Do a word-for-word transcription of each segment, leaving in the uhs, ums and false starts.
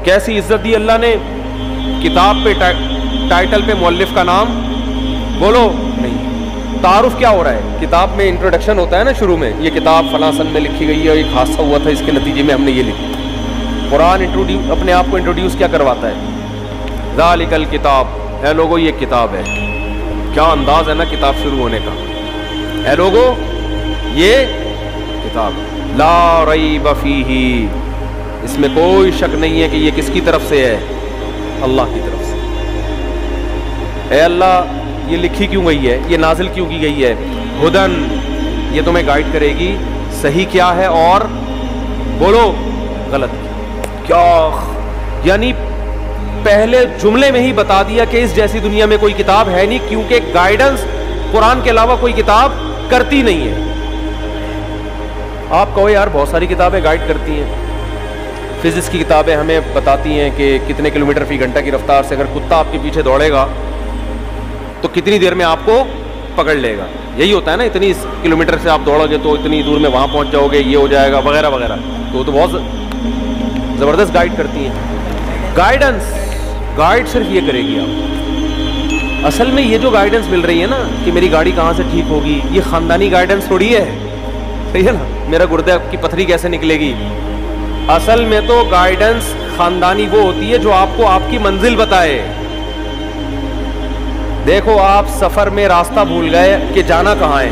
کیسی عزت دی اللہ نے؟ کتاب پہ ٹائٹل پہ مؤلف کا نام بولو نہیں. تعارف کیا ہو رہا ہے؟ کتاب میں انٹروڈکشن ہوتا ہے نا شروع میں, یہ کتاب فلاں سن میں لکھی گئی ہے, ایک حادثہ ہوا تھا, اس کے نتیجے میں ہم نے یہ لکھی. قرآن انٹروڈیوس اپنے آپ کو انٹروڈیوس کیا کرواتا ہے؟ ذالک الکتاب, اے لوگو یہ کتاب ہے. کیا انداز ہے نا کتاب شروع ہونے کا, اے لوگو یہ کتاب, لا ریب فیہ, اس میں کوئی شک نہیں ہے کہ یہ کس کی طرف سے ہے؟ اللہ کی طرف سے. اے اللہ یہ لکھی کیوں گئی ہے, یہ نازل کیوں کی گئی ہے؟ ہدن, یہ تمہیں گائیڈ کرے گی صحیح کیا ہے اور بولو غلط کیا. یعنی پہلے جملے میں ہی بتا دیا کہ اس جیسی دنیا میں کوئی کتاب ہے نہیں, کیونکہ گائیڈنس قرآن کے علاوہ کوئی کتاب کرتی نہیں ہے. آپ کہو یار بہت ساری کتابیں گائیڈ کرتی ہیں. فزکس کی کتابیں ہمیں بتاتی ہیں کہ کتنے کلومیٹر فی گھنٹہ کی رفتار سے اگر کتا آپ کے پیچھے دوڑے گا تو کتنی دیر میں آپ کو پکڑ لے گا. یہی ہوتا ہے نا, اتنی کلومیٹر سے آپ دوڑو گے تو اتنی دور میں وہاں پہنچ جاؤ گے, یہ ہو جائے گا وغیرہ وغیرہ. تو وہ تو بہت زبردست گائیڈ کرتی ہیں. گائیڈنس گائیڈ صرف یہ کرے گی آپ. اصل میں یہ جو گائیڈنس مل رہی ہے نا کہ میری گاڑی کہاں سے ٹھیک ہوگی, یہ خاندانی گائیڈنس تھوڑی ہے, صحیح ہے نا, میرا گردے کی پتھری کیسے نکلے گی. اصل میں تو گائیڈنس خاندانی وہ ہوتی ہے جو آپ کو آپ کی منزل بتائے. دیکھو آپ سفر میں راستہ بھول گئے کہ جانا کہاں ہے,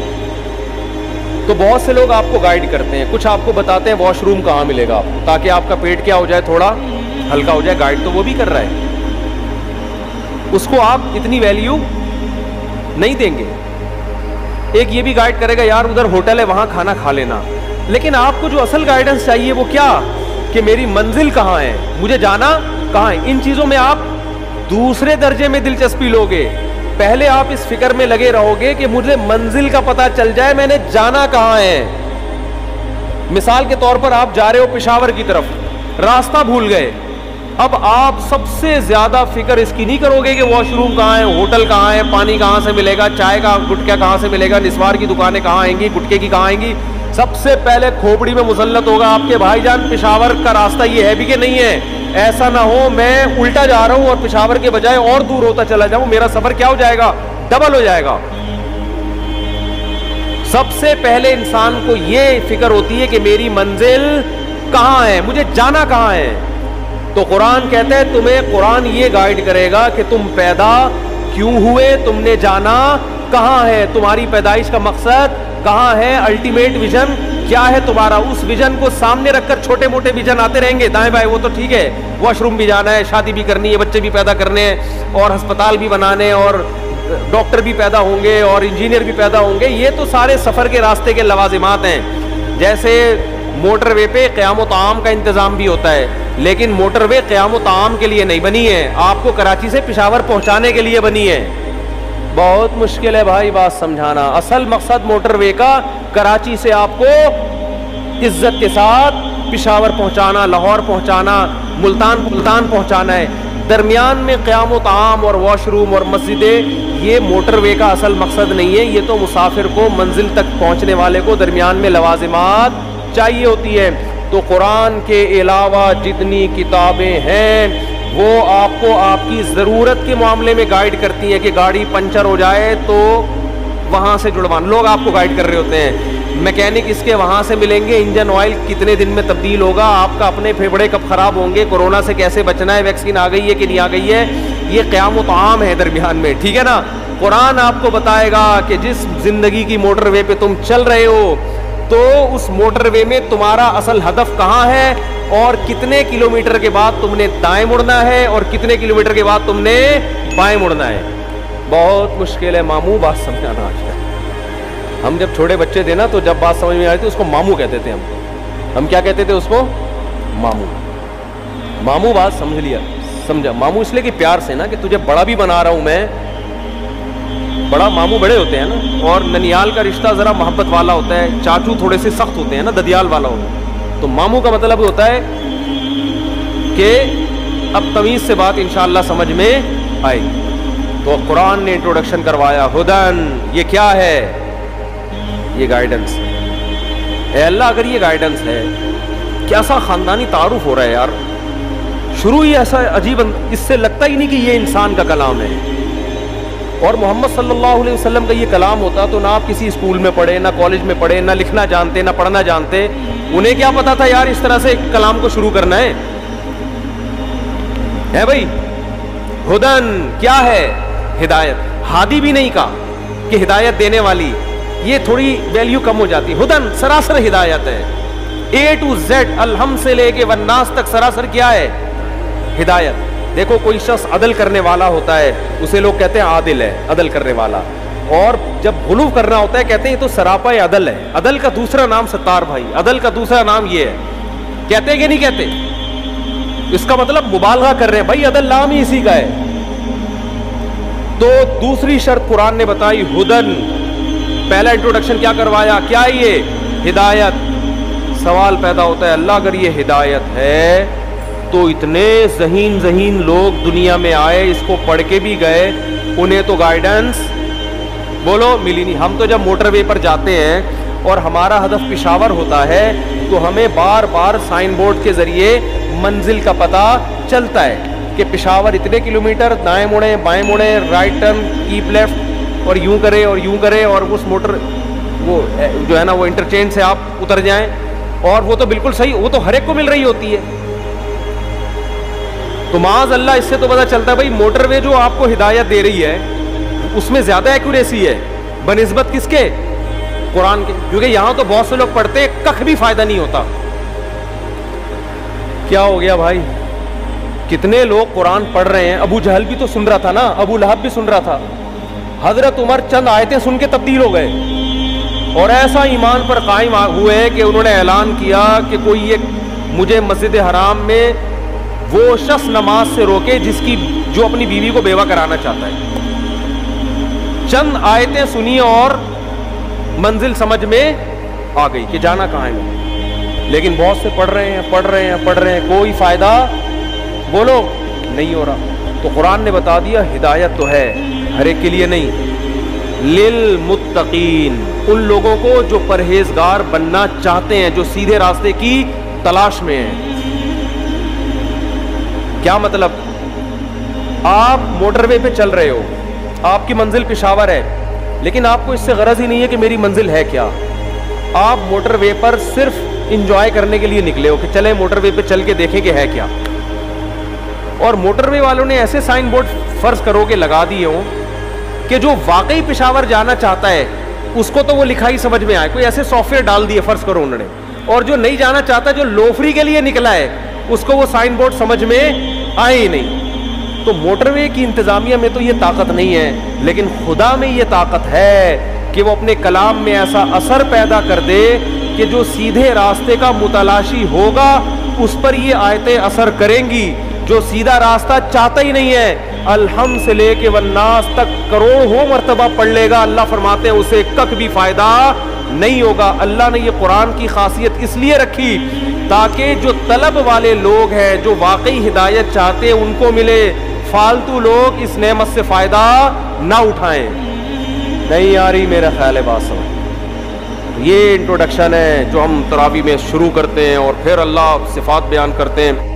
تو بہت سے لوگ آپ کو گائیڈ کرتے ہیں. کچھ آپ کو بتاتے ہیں واش روم کہاں ملے گا آپ کو, تاکہ آپ کا پیٹ کیا ہو جائے, تھوڑا ہلکا ہو جائے. گائیڈ تو وہ بھی کر رہا ہے, اس کو آپ اتنی ویلیو نہیں دیں گے. ایک یہ بھی گائیڈ کرے گا یار ادھر ہوٹل ہے وہاں کھانا کھا لینا. لیکن آپ کو جو اصل گائیڈنس چاہیے وہ کیا, کہ میری منزل کہاں ہے, مجھے جانا کہاں ہے. ان چیزوں میں آپ دوسرے درجے میں دلچسپی لوگے. پہلے آپ اس فکر میں لگے رہو گے کہ مجھے منزل کا پتہ چل جائے, میں نے جانا کہاں ہے. مثال کے طور پر آپ جا رہے ہو پشاور کی طرف, راستہ بھول گئے. اب آپ سب سے زیادہ فکر اس کی نہیں کرو گے کہ واش روم کہاں ہے, ہوٹل کہاں ہے, پانی کہاں سے ملے گا, چائے کا گٹکا کہاں سے ملے گا, نسوار کی دکانیں کہاں آئیں گی, گٹکے کی کہاں آئیں گی. سب سے پہلے کھوپڑی میں مسلط ہوگا آپ کے بھائی جان پشاور کا راستہ یہ ہے بھی کہ نہیں ہے. ایسا نہ ہو میں الٹا جا رہا ہوں اور پشاور کے بجائے اور دور ہوتا چلا جاؤں, میرا سفر کیا ہو جائے گا, ڈبل ہو جائے گا. سب سے پہلے انسان کو یہ فکر ہوتی ہے کہ میری منزل کہاں ہے, مجھے جانا کہاں ہے. تو قرآن کہتا ہے تمہیں قرآن یہ گائیڈ کرے گا کہ تم پیدا کیوں ہوئے, تم نے جانا کہاں ہے, تمہاری پیدائش کا مقصد کہاں ہے, الٹیمیٹ ویژن کیا ہے تمہارا. اس ویژن کو سامنے رکھ کر چھوٹے موٹے ویژن آتے رہیں گے دائیں بائیں, وہ تو ٹھیک ہے, واش روم بھی جانا ہے, شادی بھی کرنی ہے, بچے بھی پیدا کرنے ہیں, اور ہسپتال بھی بنانے, اور ڈاکٹر بھی پیدا ہوں گے, اور انجینئر بھی پیدا ہوں گے. یہ تو سارے سفر کے راستے کے لوازمات ہیں. جیسے موٹر وے پہ قیام و طعام کا انتظام بھی ہوتا ہے, لیکن موٹر وے قیام و طعام کے لیے نہیں بنی ہے, آپ کو کراچی سے پشاور پہنچانے کے لیے بنی ہے. بہت مشکل ہے بھائی بات سمجھانا. اصل مقصد موٹر وے کا کراچی سے آپ کو عزت کے ساتھ پشاور پہنچانا, لاہور پہنچانا, ملتان ملتان پہنچانا ہے. درمیان میں قیام و طعام اور واش روم اور مسجدیں, یہ موٹر وے کا اصل مقصد نہیں ہے. یہ تو مسافر کو منزل تک پہنچنے والے کو درمیان میں لوازمات چاہیے ہوتی ہے. تو قرآن کے علاوہ جتنی کتابیں ہیں وہ آپ کو آپ کی ضرورت کے معاملے میں گائیڈ کرتی ہیں کہ گاڑی پنچر ہو جائے تو وہاں سے جڑوانا. لوگ آپ کو گائیڈ کر رہے ہوتے ہیں, میکینک اس کے وہاں سے ملیں گے, انجن آئل کتنے دن میں تبدیل ہوگا, آپ کا اپنے پھیپھڑے کب خراب ہوں گے, کورونا سے کیسے بچنا ہے, ویکسین آ گئی ہے کہ نہیں آ گئی ہے. یہ قیام و طعام ہے درمیان میں, ٹھیک ہے نا. قرآن آپ کو بتائے گا کہ جس زندگی کی موٹر وے پہ تم چل رہے ہو تو اس موٹر وے میں تمہارا اصل ہدف کہاں ہے, اور کتنے کلومیٹر کے بعد تم نے دائیں مڑنا ہے, اور کتنے کلومیٹر کے بعد تم نے بائیں مڑنا ہے. بہت مشکل ہے ماموں بات سمجھانا. آج کل ہم جب چھوٹے بچے تھے نا تو جب بات سمجھ میں آئی تھی اس کو ماموں کہتے تھے. ہم ہم کیا کہتے تھے اس کو, ماموں. ماموں بات سمجھ لیا, سمجھا. ماموں اس لیے کہ پیار سے نا, کہ تجھے بڑا بھی بنا رہا ہوں میں. بڑا ماموں بڑے ہوتے ہیں نا, اور ننیال کا رشتہ ذرا محبت والا ہوتا ہے, چاچو تھوڑے سے سخت ہوتے ہیں نا, ددیال والا ہوتا ہے. تو ماموں کا مطلب ہوتا ہے کہ اب تمیز سے بات انشاءاللہ سمجھ میں آئے گی. تو قرآن نے انٹروڈکشن کروایا, ہدن, یہ کیا ہے, یہ گائیڈنس. اے اللہ اگر یہ گائیڈنس ہے, کیسا خاندانی تعارف ہو رہا ہے یار. شروع ہی ایسا عجیب، اس سے لگتا ہی نہیں کہ یہ انسان کا کلام ہے. اور محمد صلی اللہ علیہ وسلم کا یہ کلام ہوتا تو نہ آپ کسی اسکول میں پڑھے، نہ کالج میں پڑھے، نہ لکھنا جانتے، نہ پڑھنا جانتے. انہیں کیا پتا تھا یار اس طرح سے کلام کو شروع کرنا ہے ہے بھائی. ہدن کیا ہے؟ ہدایت. ہادی بھی نہیں کہا کہ ہدایت دینے والی، یہ تھوڑی ویلیو کم ہو جاتی. ہدن سراسر ہدایت ہے، اے ٹو زیڈ، الحم سے لے کے والناس تک سراسر کیا ہے؟ ہدایت. دیکھو کوئی شخص عدل کرنے والا ہوتا ہے اسے لوگ کہتے ہیں عادل ہے، عدل کرنے والا. اور جب غلو کرنا ہوتا ہے کہتے ہیں یہ تو سراپا عدل ہے. عدل کا دوسرا نام ستار بھائی، عدل کا دوسرا نام یہ ہے. کہتے ہیں کہ نہیں کہتے؟ اس کا مطلب مبالغہ کر رہے ہیں بھائی، عدل نام ہی اسی کا ہے. تو دوسری شرط قرآن نے بتائی ہدن. پہلا انٹروڈکشن کیا کروایا؟ کیا یہ ہدایت. سوال پیدا ہوتا ہے اللہ اگر یہ ہدایت ہے تو اتنے ذہین ذہین لوگ دنیا میں آئے، اس کو پڑھ کے بھی گئے، انہیں تو گائیڈنس بولو ملی نہیں. ہم تو جب موٹر وے پر جاتے ہیں اور ہمارا ہدف پشاور ہوتا ہے تو ہمیں بار بار سائن بورڈ کے ذریعے منزل کا پتہ چلتا ہے کہ پشاور اتنے کلومیٹر، دائیں مڑیں، بائیں مڑیں، رائٹ ٹرن، کیپ لیفٹ، اور یوں کرے اور یوں کرے، اور اس موٹر وہ جو ہے نا وہ انٹرچینج سے آپ اتر جائیں. اور وہ تو بالکل صحیح، وہ تو ہر ایک کو مل رہی ہوتی ہے. تو معاذ اللہ اس سے تو پتہ چلتا ہے بھائی موٹر وے جو آپ کو ہدایت دے رہی ہے اس میں زیادہ ایکوریسی ہے بنسبت کس کے؟ قرآن کے. کیونکہ یہاں تو بہت سے لوگ پڑھتے ہیں، کخ بھی فائدہ نہیں ہوتا. کیا ہو گیا بھائی؟ کتنے لوگ قرآن پڑھ رہے ہیں. ابو جہل بھی تو سن رہا تھا نا، ابو لہب بھی سن رہا تھا. حضرت عمر چند آیتیں سن کے تبدیل ہو گئے اور ایسا ایمان پر قائم ہوئے کہ انہوں نے اعلان کیا کہ کوئی ایک مجھے مسجد حرام میں وہ شخص نماز سے روکے جس کی جو اپنی بیوی کو بیوہ کرانا چاہتا ہے. چند آیتیں سنی اور منزل سمجھ میں آ گئی کہ جانا کہاں ہے. لیکن بہت سے پڑھ رہے ہیں پڑھ رہے ہیں پڑھ رہے ہیں، کوئی فائدہ بولو نہیں ہو رہا. تو قرآن نے بتا دیا ہدایت تو ہے، ہر ایک کے لیے نہیں. للمتقین، ان لوگوں کو جو پرہیزگار بننا چاہتے ہیں، جو سیدھے راستے کی تلاش میں ہیں. کیا مطلب؟ آپ موٹر وے پہ چل رہے ہو، آپ کی منزل پشاور ہے، لیکن آپ کو اس سے غرض ہی نہیں ہے کہ میری منزل ہے کیا. آپ موٹر وے پر صرف انجوائے کرنے کے لیے نکلے ہو کہ چلے موٹر وے پہ چل کے دیکھیں کہ ہے کیا. اور موٹر وے والوں نے ایسے سائن بورڈ فرض کرو کہ لگا دیے ہوں کہ جو واقعی پشاور جانا چاہتا ہے اس کو تو وہ لکھائی سمجھ میں آئے. کوئی ایسے سافٹ ویئر ڈال دیے فرض کرو انہوں نے، اور جو نہیں جانا چاہتا، جو لوفری کے لیے نکلا ہے، اس کو وہ سائن بورڈ سمجھ میں آئے ہی نہیں. تو موٹر وے کی انتظامیہ میں تو یہ طاقت نہیں ہے، لیکن خدا میں یہ طاقت ہے کہ وہ اپنے کلام میں ایسا اثر پیدا کر دے کہ جو سیدھے راستے کا متلاشی ہوگا اس پر یہ آیتیں اثر کریں گی. جو سیدھا راستہ چاہتا ہی نہیں ہے، الحم سے لے کے والناس تک کروڑوں مرتبہ پڑھ لے گا، اللہ فرماتے ہیں اسے کک بھی فائدہ نہیں ہوگا. اللہ نے یہ قرآن کی خاصیت اس لیے رکھی تاکہ جو طلب والے لوگ ہیں، جو واقعی ہدایت چاہتے ہیں، ان کو ملے. فالتو لوگ اس نعمت سے فائدہ نہ اٹھائیں. نہیں آ رہی میرا خیال ہے بات سمجھ. یہ انٹروڈکشن ہے جو ہم تراویح میں شروع کرتے ہیں اور پھر اللہ صفات بیان کرتے ہیں.